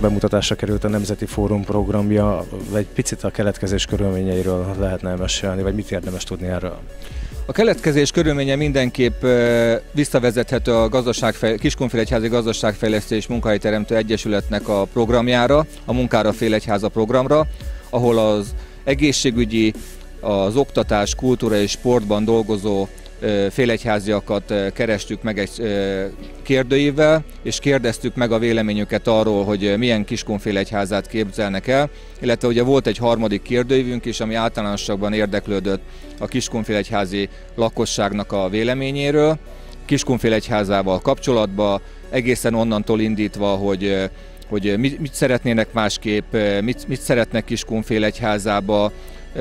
bemutatásra került a Nemzeti Fórum programja. Egy picit a keletkezés körülményeiről lehetne mesélni, vagy mit érdemes tudni erről? A keletkezés körülménye mindenképp visszavezethető a Kiskunfélegyházi Gazdaságfejlesztés Munkahelyteremtő Egyesületnek a programjára, a Munkára Félegyháza programra, ahol az egészségügyi, az oktatás, kultúra és sportban dolgozó félegyháziakat kerestük meg egy kérdőívvel, és kérdeztük meg a véleményüket arról, hogy milyen Kiskunfélegyházát képzelnek el, illetve ugye volt egy harmadik kérdőívünk is, ami általánosságban érdeklődött a Kiskunfélegyházi lakosságnak a véleményéről, Kiskunfélegyházával kapcsolatban, egészen onnantól indítva, hogy mit szeretnének másképp, mit szeretnek Kiskunfélegyházába,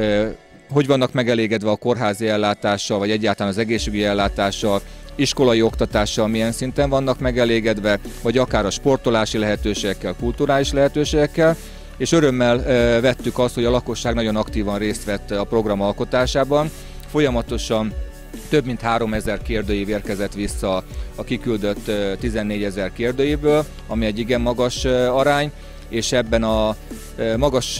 hogy vannak megelégedve a kórházi ellátással, vagy egyáltalán az egészségügyi ellátással, iskolai oktatással milyen szinten vannak megelégedve, vagy akár a sportolási lehetőségekkel, kulturális lehetőségekkel, és örömmel vettük azt, hogy a lakosság nagyon aktívan részt vett a program alkotásában. Folyamatosan több mint 3000 kérdőív érkezett vissza a kiküldött 14 000 kérdőívből, ami egy igen magas arány, és ebben a magas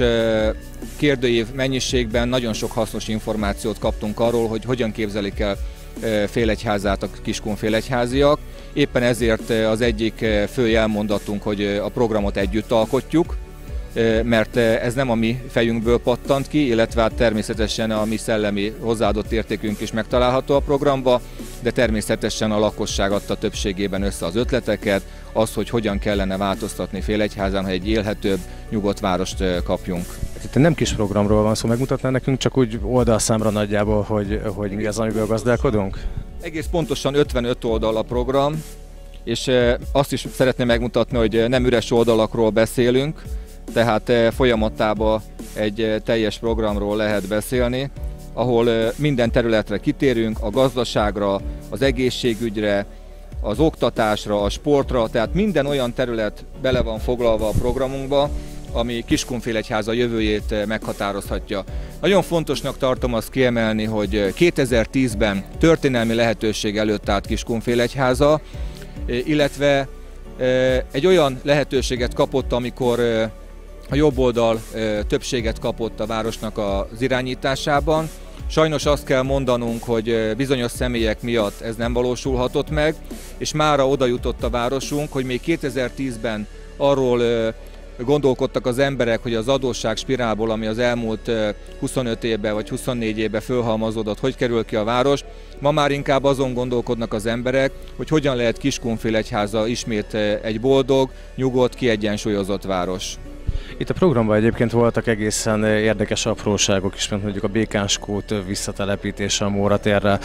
kérdőív mennyiségben nagyon sok hasznos információt kaptunk arról, hogy hogyan képzelik el félegyházát a kiskunfélegyháziak. Éppen ezért az egyik fő jelmondatunk, hogy a programot együtt alkotjuk, mert ez nem a mi fejünkből pattant ki, illetve hát természetesen a mi szellemi hozzáadott értékünk is megtalálható a programba, de természetesen a lakosság adta többségében össze az ötleteket, az, hogy hogyan kellene változtatni Félegyházán, hogy egy élhetőbb, nyugodt várost kapjunk. Itt nem kis programról van szó, megmutatná nekünk csak úgy oldalszámra nagyjából, hogy mi az, amiből gazdálkodunk? Egész pontosan 55 oldal a program, és azt is szeretném megmutatni, hogy nem üres oldalakról beszélünk, tehát folyamatában egy teljes programról lehet beszélni, ahol minden területre kitérünk, a gazdaságra, az egészségügyre, az oktatásra, a sportra, tehát minden olyan terület bele van foglalva a programunkba, ami Kiskunfélegyháza jövőjét meghatározhatja. Nagyon fontosnak tartom azt kiemelni, hogy 2010-ben történelmi lehetőség előtt állt Kiskunfélegyháza, illetve egy olyan lehetőséget kapott, amikor a jobb oldal többséget kapott a városnak az irányításában. Sajnos azt kell mondanunk, hogy bizonyos személyek miatt ez nem valósulhatott meg, és mára oda jutott a városunk, hogy még 2010-ben arról gondolkodtak az emberek, hogy az adósságspirálból, ami az elmúlt 25 évben vagy 24 évben fölhalmozódott, hogy kerül ki a város. Ma már inkább azon gondolkodnak az emberek, hogy hogyan lehet Kiskunfélegyháza ismét egy boldog, nyugodt, kiegyensúlyozott város. Itt a programban egyébként voltak egészen érdekes apróságok is, mint mondjuk a Békánskút visszatelepítése a Móratérre,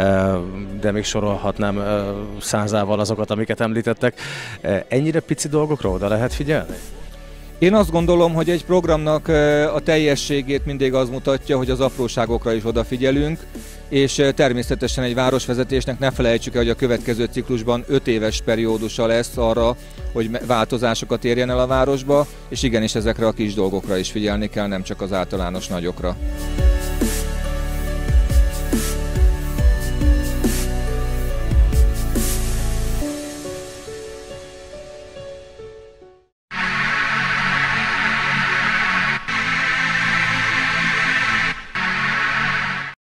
de még sorolhatnám százával azokat, amiket említettek. Ennyire pici dolgokra oda lehet figyelni? Én azt gondolom, hogy egy programnak a teljességét mindig az mutatja, hogy az apróságokra is odafigyelünk, és természetesen egy városvezetésnek ne felejtsük el, hogy a következő ciklusban 5 éves periódusa lesz arra, hogy változásokat érjen el a városba, és igenis ezekre a kis dolgokra is figyelni kell, nem csak az általános nagyokra.